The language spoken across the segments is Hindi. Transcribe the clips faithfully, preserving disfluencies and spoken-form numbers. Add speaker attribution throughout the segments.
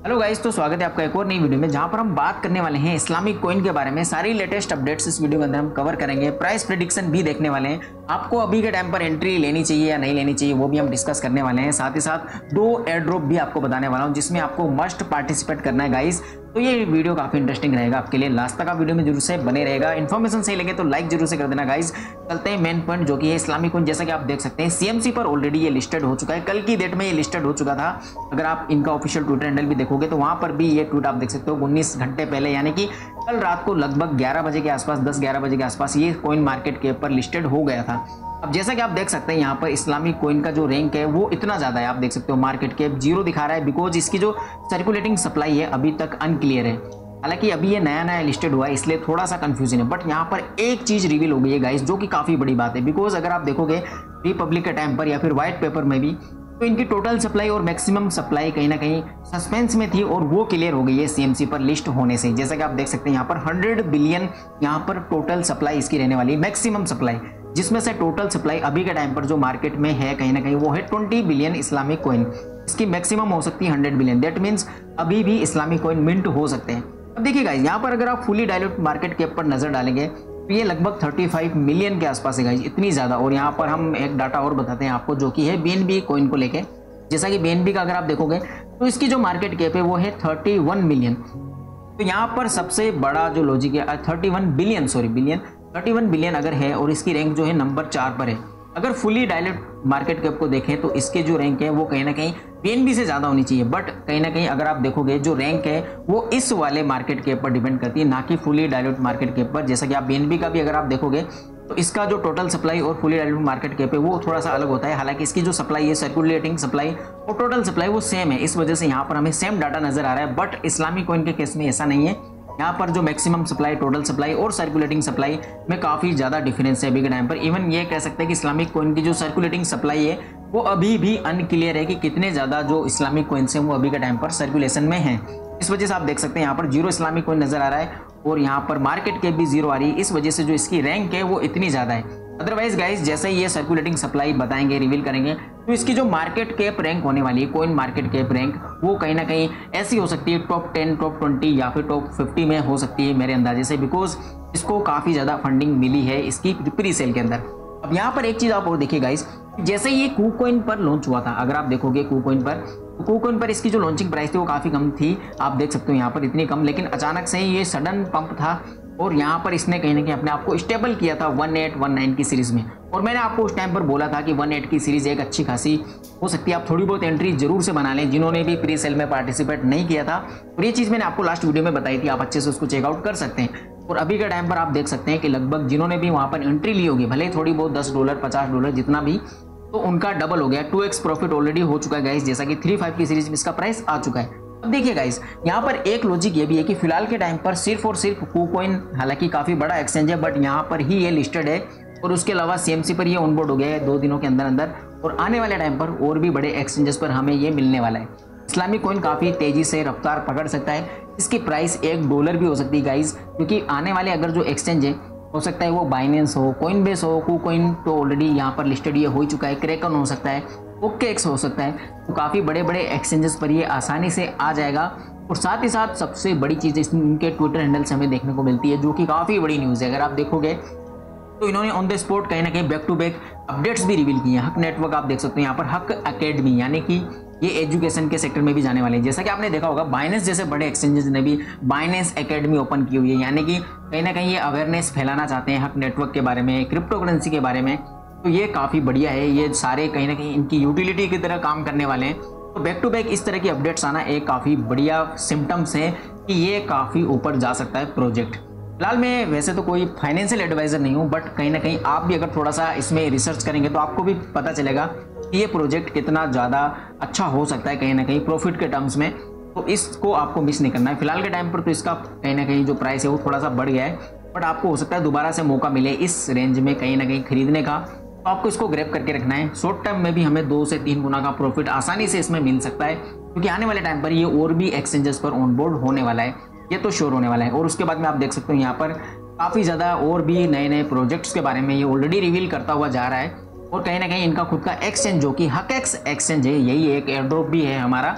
Speaker 1: हेलो गाइस, तो स्वागत है आपका एक और नई वीडियो में, जहां पर हम बात करने वाले हैं इस्लामिक कॉइन के बारे में। सारी लेटेस्ट अपडेट्स इस वीडियो के अंदर हम कवर करेंगे। प्राइस प्रेडिक्शन भी देखने वाले हैं। आपको अभी के टाइम पर एंट्री लेनी चाहिए या नहीं लेनी चाहिए वो भी हम डिस्कस करने वाले हैं। साथ ही साथ दो एयर ड्रॉप भी आपको बताने वाला हूं जिसमें आपको मस्ट पार्टिसिपेट करना है गाइस। तो ये वीडियो काफी इंटरेस्टिंग रहेगा आपके लिए। लास्ट तक आप वीडियो में जरूर से बने रहेगा। इन्फॉर्मेशन सही लगे तो लाइक जरूर से कर देना गाइस। चलते हैं मेन पॉइंट जो कि है इस्लामिक कॉइन। जैसा कि आप देख सकते हैं सीएमसी पर ऑलरेडी ये लिस्टेड हो चुका है। कल की डेट में ये लिस्टेड हो चुका था। अगर आप इनका ऑफिशियल ट्विटर हैंडल भी देखोगे तो वहां पर भी ये ट्वीट आप देख सकते हो उन्नीस घंटे पहले, यानी कि कल रात को लगभग ग्यारह बजे के आसपास, दस ग्यारह बजे के आसपास ये कॉइन मार्केट के ऊपर लिस्टेड हो गया था। अब जैसा कि आप देख सकते हैं यहाँ पर इस्लामिक कॉइन का जो रैंक है वो इतना ज्यादा है। आप देख सकते हो मार्केट कैप जीरो दिखा रहा है बिकॉज इसकी जो सर्कुलेटिंग सप्लाई है अभी तक अनक्लियर है। हालांकि अभी ये नया नया लिस्टेड हुआ है इसलिए थोड़ा सा कंफ्यूजन है। बट यहाँ पर एक चीज रिवील हो गई है गाइस जो कि काफी बड़ी बात है। बिकॉज अगर आप देखोगे रिपब्लिक के टाइम पर या फिर व्हाइट पेपर में भी तो इनकी टोटल सप्लाई और मैक्सिमम सप्लाई कहीं ना कहीं सस्पेंस में थी और वो क्लियर हो गई है सीएमसी पर लिस्ट होने से। जैसा कि आप देख सकते हैं यहाँ पर हंड्रेड बिलियन यहाँ पर टोटल सप्लाई इसकी रहने वाली है, मैक्सिमम सप्लाई, जिसमें से टोटल सप्लाई अभी के टाइम पर जो मार्केट में है कहीं ना कहीं वो है ट्वेंटी बिलियन इस्लामिक कॉइन। इसकी मैक्सिमम हो सकती है हंड्रेड बिलियन। दैट मीन्स अभी भी इस्लामिक कॉइन मिंट हो सकते हैं। अब देखिए गाइस, यहाँ पर अगर आप फुली डायल्यूट मार्केट कैप पर नजर डालेंगे तो ये लगभग पैंतीस मिलियन के आसपास है गाइस, इतनी ज्यादा। और यहाँ पर हम एक डाटा और बताते हैं आपको जो कि है बीएनबी कॉइन को लेके। जैसा कि बीएनबी का अगर आप देखोगे तो इसकी जो मार्केट कैप है वो है इकतीस मिलियन। तो यहाँ पर सबसे बड़ा जो लॉजिक है इकतीस बिलियन सॉरी बिलियन इकतीस बिलियन अगर है और इसकी रैंक जो है नंबर चार पर है। अगर फुली डायल्यूट मार्केट कैप को देखें तो इसके जो रैंक है वो कहीं ना कहीं बीएनबी से ज्यादा होनी चाहिए। बट कहीं ना कहीं अगर आप देखोगे जो रैंक है वो इस वाले मार्केट कैप पर डिपेंड करती है, ना कि फुली डायल्यूट मार्केट कैप पर। जैसा कि आप बीएनबी का भी अगर आप देखोगे तो इसका जो टोटल सप्लाई और फुली डायल्यूट मार्केट कैप है वो थोड़ा सा अलग होता है। हालांकि इसकी जो सप्लाई है सर्कुलेटिंग सप्लाई और टोटल सप्लाई वो सेम है, इस वजह से यहाँ पर हमें सेम डाटा नजर आ रहा है। बट इस्लामिक कॉइन के केस में ऐसा नहीं है। यहाँ पर जो मैक्सिमम सप्लाई, टोटल सप्लाई और सर्कुलेटिंग सप्लाई में काफी ज्यादा डिफरेंस है अभी के टाइम पर। इवन ये कह सकते हैं कि इस्लामिक कॉइन की जो सर्कुलेटिंग सप्लाई है वो अभी भी अनक्लियर है कि कितने ज्यादा जो इस्लामिक कॉइन्स हैं वो अभी के टाइम पर सर्कुलेशन में हैं। इस वजह से आप देख सकते हैं यहाँ पर जीरो इस्लामिक कॉइन नजर आ रहा है और यहाँ पर मार्केट कैप भी जीरो आ रही है। इस वजह से जो इसकी रैंक है वो इतनी ज्यादा है। अदरवाइज गाइस जैसे ही ये सर्कुलेटिंग सप्लाई बताएंगे, रिवील करेंगे, तो इसकी जो मार्केट कैप रैंक होने वाली है, कॉइन मार्केट कैप रैंक, वो कहीं ना कहीं ऐसी हो सकती है टॉप टेन, टॉप ट्वेंटी या फिर टॉप फिफ्टी में हो सकती है मेरे अंदाजे से। बिकॉज इसको काफी ज्यादा फंडिंग मिली है इसकी प्री सेल के अंदर। अब यहाँ पर एक चीज आप और देखिए गाइस, जैसे ये कूकॉइन पर लॉन्च हुआ था, अगर आप देखोगे कूकॉइन पर, तो कूकॉइन पर इसकी जो लॉन्चिंग प्राइस थी वो काफी कम थी। आप देख सकते हो यहाँ पर इतनी कम, लेकिन अचानक से ये सडन पंप था और यहाँ पर इसने कहीं ना कहीं अपने आप को स्टेबल किया था वन एट वन नाइन की सीरीज में। और मैंने आपको उस टाइम पर बोला था कि वन एट की सीरीज एक अच्छी खासी हो सकती है, आप थोड़ी बहुत एंट्री जरूर से बना लें जिन्होंने भी प्री सेल में पार्टिसिपेट नहीं किया था। और ये चीज मैंने आपको लास्ट वीडियो में बताई थी, आप अच्छे से उसको चेकआउट कर सकते हैं। और अभी के टाइम पर आप देख सकते हैं कि लगभग जिन्होंने भी वहां पर एंट्री ली होगी, भले थोड़ी बहुत दस डॉलर पचास डॉलर जितना भी, तो उनका डबल हो गया, टू एक्स प्रॉफिट ऑलरेडी हो चुका है गाइस। जैसा कि थ्री फाइव की सीरीज में इसका प्राइस आ चुका है। अब देखिए गाइस, यहाँ पर एक लॉजिक ये भी है कि फिलहाल के टाइम पर सिर्फ और सिर्फ कूकॉइन, हालांकि काफी बड़ा एक्सचेंज है, बट यहाँ पर ही ये लिस्टेड है और उसके अलावा सीएमसी पर ये ऑनबोर्ड हो गया है दो दिनों के अंदर अंदर। और आने वाले टाइम पर और भी बड़े एक्सचेंजेस पर हमें ये मिलने वाला है। इस्लामिक कॉइन काफी तेजी से रफ्तार पकड़ सकता है। इसकी प्राइस एक डॉलर भी हो सकती है गाइस, क्योंकि आने वाले अगर जो एक्सचेंज है हो सकता है वो बाइनेंस हो, कॉइनबेस हो, कूकॉइन तो ऑलरेडी यहाँ पर लिस्टेड ये हो चुका है, क्रैकन हो सकता है, ओकेएक्स हो सकता है। तो काफ़ी बड़े बड़े एक्सचेंजेस पर ये आसानी से आ जाएगा। और साथ ही साथ सबसे बड़ी चीज़ इनके ट्विटर हैंडल से हमें देखने को मिलती है जो कि काफ़ी बड़ी न्यूज़ है। अगर आप देखोगे तो इन्होंने ऑन द स्पॉट कहीं ना कहीं बैक टू बैक अपडेट्स भी रिवील किए हैं। हक नेटवर्क आप देख सकते हो यहाँ पर, हक एकेडमी, यानी कि ये एजुकेशन के सेक्टर में भी जाने वाले हैं। जैसा कि आपने देखा होगा बाइनेंस जैसे बड़े एक्सचेंजेस ने भी बाइनेंस एकेडमी ओपन की हुई है, यानी कि कहीं ना कहीं ये अवेयरनेस फैलाना चाहते हैं हक नेटवर्क के बारे में, क्रिप्टो करेंसी के बारे में। तो ये काफ़ी बढ़िया है, ये सारे कहीं ना कहीं इनकी यूटिलिटी की तरह काम करने वाले हैं। तो बैक टू बैक इस तरह की अपडेट्स आना एक काफ़ी बढ़िया सिम्टम्स है कि ये काफ़ी ऊपर जा सकता है प्रोजेक्ट। फिलहाल मैं वैसे तो कोई फाइनेंशियल एडवाइजर नहीं हूँ, बट कहीं ना कहीं आप भी अगर थोड़ा सा इसमें रिसर्च करेंगे तो आपको भी पता चलेगा कि ये प्रोजेक्ट कितना ज़्यादा अच्छा हो सकता है कहीं ना कहीं प्रॉफिट के टर्म्स में। तो इसको आपको मिस नहीं करना है। फिलहाल के टाइम पर तो इसका कहीं ना कहीं जो प्राइस है वो थोड़ा सा बढ़ गया है, बट आपको हो सकता है दोबारा से मौका मिले इस रेंज में कहीं ना कहीं खरीदने का, तो आपको इसको ग्रैब करके रखना है। शॉर्ट टर्म में भी हमें दो से तीन गुना का प्रॉफिट आसानी से इसमें मिल सकता है, क्योंकि आने वाले टाइम पर ये और भी एक्सचेंजेस पर ऑनबोर्ड होने वाला है, ये तो श्योर होने वाला है। और उसके बाद में आप देख सकते हो यहाँ पर काफ़ी ज़्यादा और भी नए नए प्रोजेक्ट्स के बारे में ये ऑलरेडी रिवील करता हुआ जा रहा है। और कहीं ना कहीं इनका खुद का एक्सचेंज जो कि हकएक्स एक्सचेंज है, यही एक एयर ड्रॉप भी है हमारा,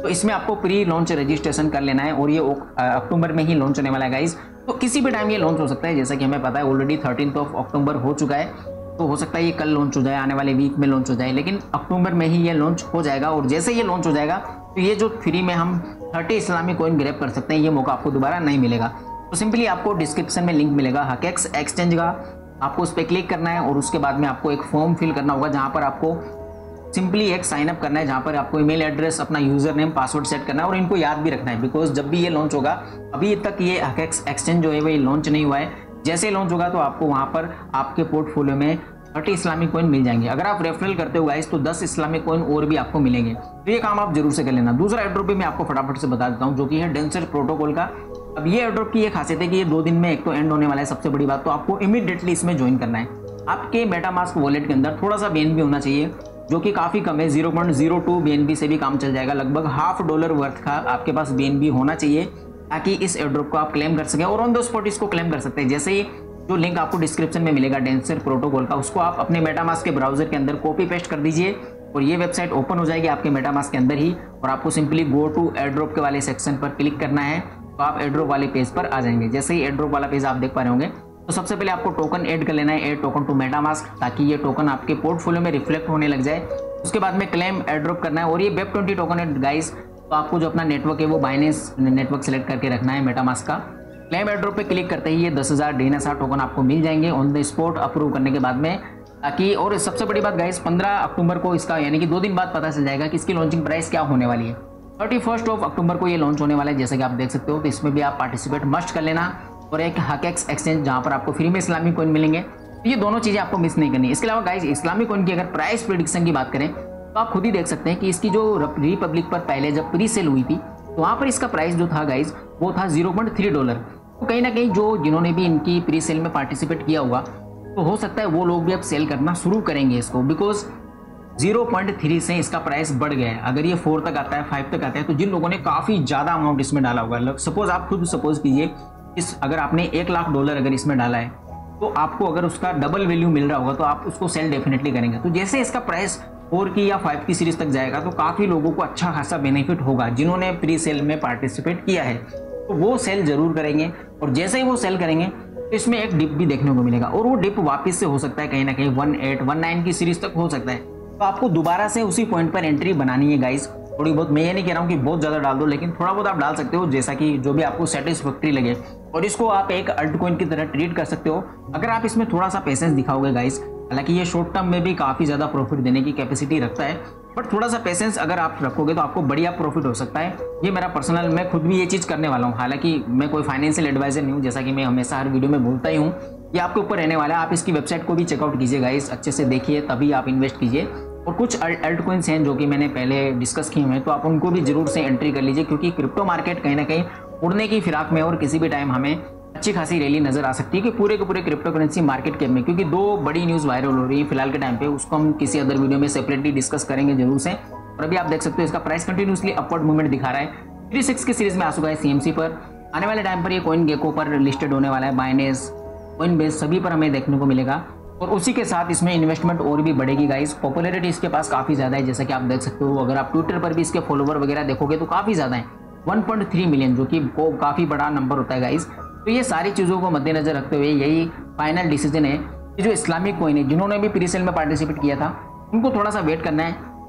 Speaker 1: तो इसमें आपको प्री लॉन्च रजिस्ट्रेशन कर लेना है और ये अक्टूबर में ही लॉन्च होने वाला है गाइज। तो किसी भी टाइम ये लॉन्च हो सकता है, जैसा कि हमें पता है ऑलरेडी थर्टीन ऑफ अक्टूबर हो चुका है, तो हो सकता है ये कल लॉन्च हो जाए, आने वाले वीक में लॉन्च हो जाए, लेकिन अक्टूबर में ही ये लॉन्च हो जाएगा। और जैसे ये लॉन्च हो जाएगा तो ये जो फ्री में हम थर्टी इस्लामिक कॉइन ग्रैब कर सकते हैं, ये मौका आपको दोबारा नहीं मिलेगा। तो सिंपली आपको डिस्क्रिप्शन में लिंक मिलेगा हकेक्स एक्सचेंज का, आपको उस पर क्लिक करना है और उसके बाद में आपको एक फॉर्म फिल करना होगा जहाँ पर आपको सिंपली एक साइन अप करना है, जहाँ पर आपको ईमेल एड्रेस, अपना यूजर नेम, पासवर्ड सेट करना है और इनको याद भी रखना है, बिकॉज जब भी ये लॉन्च होगा, अभी तक ये हकेक्स एक्सचेंज जो है वो लॉन्च नहीं हुआ है, जैसे लॉन्च होगा तो आपको वहाँ पर आपके पोर्टफोलियो में थर्टी इस्लामिक कॉइन मिल जाएंगे। अगर आप रेफरल करते हो गाइस तो दस इस्लामिक कॉइन और भी आपको मिलेंगे, तो ये काम आप जरूर से कर लेना। दूसरा एड्रॉप भी मैं आपको फटाफट से बता देता हूँ, जो कि है डेंसर प्रोटोकॉल का। अब ये एड्रॉप की ये खासियत है कि ये दो दिन में एक तो एंड होने वाला है, सबसे बड़ी बात, तो आपको इमीडिएटली इसमें ज्वाइन करना है। आपके मेटामास्क वॉलेट के अंदर थोड़ा सा बीएनबी होना चाहिए, जो कि काफ़ी कम है, zero point zero two BNB से भी काम चल जाएगा। लगभग हाफ डॉलर वर्थ का आपके पास बीएनबी होना चाहिए ताकि इस एड्रॉप को आप क्लेम कर सकें और ऑन द स्पॉट इसको क्लेम कर सकते हैं। जैसे ही जो लिंक आपको डिस्क्रिप्शन में मिलेगा डेंसर प्रोटोकॉल का, उसको आप अपने मेटामास्क के ब्राउजर के अंदर कॉपी पेस्ट कर दीजिए और ये वेबसाइट ओपन हो जाएगी आपके मेटामास्क के अंदर ही, और आपको सिंपली गो टू एड्रॉप के वाले सेक्शन पर क्लिक करना है, तो आप एड्रॉप वाले पेज पर आ जाएंगे। जैसे ही एड्रॉप वाला पेज आप देख पा रहे होंगे, तो सबसे पहले आपको टोकन ऐड कर लेना है, ऐड टोकन टू मेटामास्क, ताकि ये टोकन आपके पोर्टफोलियो में रिफ्लेक्ट होने लग जाए। उसके बाद में क्लेम एड्रॉप करना है और ये वेब ट्वेंटी टोकन है गाइस, तो आपको जो अपना नेटवर्क है वो बाइनेंस नेटवर्क सेलेक्ट करके रखना है मेटामास्क का। क्लेम एड्रॉप पे क्लिक करते ही ये दस हज़ार डीएनएसआर टोकन आपको मिल जाएंगे ऑन द स्पॉट अप्रूव करने के बाद में, ताकि और सबसे बड़ी बात गाइस पंद्रह अक्टूबर को इसका यानी कि दो दिन बाद पता चल जाएगा कि इसकी लॉन्चिंग प्राइस क्या होने वाली है। थर्टी फर्स्ट ऑफ अक्टूबर को ये लॉन्च होने वाला है, जैसे कि आप देख सकते हो। तो इसमें भी आप पार्टिसिपेट मस्ट कर लेना, और एक हकेक्स एक्सचेंज जहाँ पर आपको फ्री में इस्लामिक कॉइन मिलेंगे, तो ये दोनों चीज़ें आपको मिस नहीं करनी। इसके अलावा गाइस इस्लामिक कॉइन की अगर प्राइस प्रेडिक्शन की बात करें तो आप खुद ही देख सकते हैं कि इसकी जो रिपब्लिक पर पहले जब प्री सेल हुई थी तो वहाँ पर इसका प्राइस जो था गाइस वो था जीरो पॉइंट थ्री डॉलर। तो कहीं ना कहीं जो जिन्होंने भी इनकी प्री सेल में पार्टिसिपेट किया होगा तो हो सकता है वो लोग भी अब सेल करना शुरू करेंगे इसको, बिकॉज जीरो पॉइंट थ्री से इसका प्राइस बढ़ गया है। अगर ये फोर तक आता है, फाइव तक आता है, तो जिन लोगों ने काफ़ी ज़्यादा अमाउंट इसमें डाला होगा, सपोज आप खुद सपोज कीजिए इस अगर आपने एक लाख डॉलर अगर इसमें डाला है तो आपको अगर उसका डबल वैल्यू मिल रहा होगा तो आप उसको सेल डेफिनेटली करेंगे। तो जैसे इसका प्राइस फोर की या फाइव की सीरीज तक जाएगा तो काफ़ी लोगों को अच्छा खासा बेनिफिट होगा जिन्होंने प्री सेल में पार्टिसिपेट किया है, तो वो सेल जरूर करेंगे। और जैसे ही वो सेल करेंगे तो इसमें एक डिप भी देखने को मिलेगा, और वो डिप वापस से हो सकता है कहीं ना कहीं वन एट वन नाइन की सीरीज तक हो सकता है। तो आपको दोबारा से उसी पॉइंट पर एंट्री बनानी है गाइस। थोड़ी बहुत, मैं ये नहीं कह रहा हूँ कि बहुत ज़्यादा डाल दो, लेकिन थोड़ा बहुत आप डाल सकते हो, जैसा कि जो भी आपको सेटिस्फैक्ट्री लगे, और इसको आप एक अल्ट कॉइन की तरह ट्रीट कर सकते हो अगर आप इसमें थोड़ा सा पेशेंस दिखाओगे गाइस। हालांकि ये शॉर्ट टर्म में भी काफ़ी ज़्यादा प्रॉफिट देने की कैपेसिटी रखता है, बट थोड़ा सा पेशेंस अगर आप रखोगे तो आपको बढ़िया प्रॉफिट हो सकता है। ये मेरा पर्सनल, मैं खुद भी ये चीज़ करने वाला हूँ। हालांकि मैं कोई फाइनेंशियल एडवाइजर नहीं हूँ, जैसा कि मैं हमेशा हर वीडियो में बोलता ही हूँ, ये आपके ऊपर रहने वाला है। आप इसकी वेबसाइट को भी चेकआउट कीजिए गाइस, अच्छे से देखिए तभी आप इन्वेस्ट कीजिए। और कुछ अल्ट कॉइन्स हैं जो कि मैंने पहले डिस्कस किए हुए हैं, तो आप उनको भी जरूर से एंट्री कर लीजिए, क्योंकि क्रिप्टो मार्केट कहीं ना कहीं उड़ने की फिराक में और किसी भी टाइम हमें अच्छी खासी रैली नजर आ सकती है कि पूरे के पूरे क्रिप्टो करेंसी मार्केट कैप में, क्योंकि दो बड़ी न्यूज़ वायरल हो रही है फिलहाल के टाइम पे, उसको हम किसी अदर वीडियो में सेपरेटली डिस्कस करेंगे जरूर से। और अभी आप देख सकते हो इसका प्राइस कंटिन्यूसली अपवर्ड मूवमेंट दिखा रहा है। थ्री सिक्स की सीरीज में आ चुका है सीएमसी पर, आने वाले टाइम पर ये कॉइन गेको पर लिस्टेड होने वाला है, बाइनेंस, कॉइनबेस सभी पर हमें देखने को मिलेगा। और उसी के साथ इसमें इन्वेस्टमेंट और भी बढ़ेगी गाइस। पॉपुलैरिटी इसके पास काफ़ी ज़्यादा है, जैसा कि आप देख सकते हो। अगर आप ट्विटर पर भी इसके फॉलोवर वगैरह देखोगे तो काफ़ी ज़्यादा है, वन पॉइंट थ्री मिलियन, जो कि काफ़ी बड़ा नंबर होता है गाइस। तो ये सारी चीज़ों को मद्देनजर रखते हुए यही फाइनल डिसीजन है कि जो इस्लामिक कॉइन है, जिन्होंने भी प्री सेल में पार्टिसिपेट किया था, उनको थोड़ा सा वेट करना है,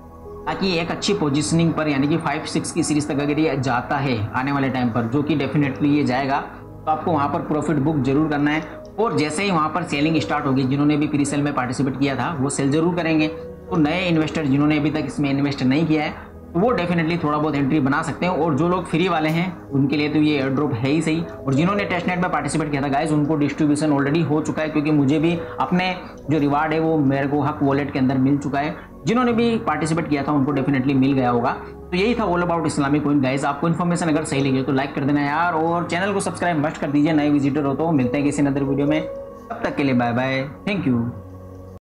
Speaker 1: ताकि एक अच्छी पोजिशनिंग पर, यानी कि फाइव सिक्स की सीरीज तक अगर ये जाता है आने वाले टाइम पर, जो कि डेफिनेटली ये जाएगा, तो आपको वहाँ पर प्रॉफिट बुक जरूर करना है। और जैसे ही वहाँ पर सेलिंग स्टार्ट होगी, जिन्होंने भी प्री सेल में पार्टिसिपेट किया था वो सेल जरूर करेंगे। तो नए इन्वेस्टर जिन्होंने अभी तक इसमें इन्वेस्ट नहीं किया है, तो वो डेफिनेटली थोड़ा बहुत एंट्री बना सकते हैं। और जो लोग फ्री वाले हैं उनके लिए तो ये एयर ड्रॉप है ही सही। और जिन्होंने टेस्टनेट में पार्टिसिपेट किया था गाइस, उनको डिस्ट्रीब्यूशन ऑलरेडी हो चुका है, क्योंकि मुझे भी अपने जो रिवार्ड है वो मेरे को हक वॉलेट के अंदर मिल चुका है। जिन्होंने भी पार्टिसिपेट किया था उनको डेफिनेटली मिल गया होगा। तो यही था all about Islamic coin guys. आपको इन्फॉर्मेशन अगर सही लगी तो लाइक कर देना यार, और चैनल को सब्सक्राइब मस्ट कर दीजिए। नए विजिटर हो तो मिलते हैं किसी अदर वीडियो में, तब तक के लिए बाय बाय, थैंक यू।